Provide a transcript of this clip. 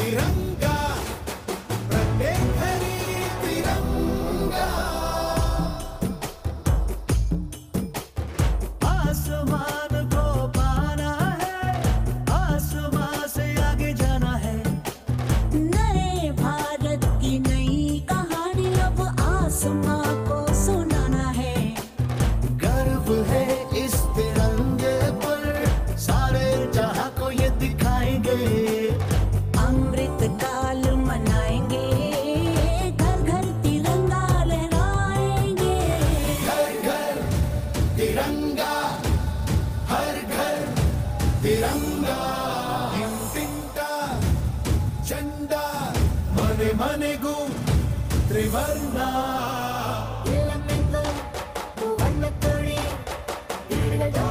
तिरंगा प्रत्येक घरी तिरंगा। आसमान को पाना है, आसमान से आगे जाना है। नए भारत की नई कहानी अब आसमां को सुनाना है। गर्व है इस तिरंगे पर, सारे जहां को ये दिखाएंगे। अमृत काल मनाएंगे, घर घर तिरंगा लहराएंगे। घर घर तिरंगा, हर घर तिरंगा। इंटिंटा झंडा मने मने गु त्रिवर्णा। बन्न तोड़ी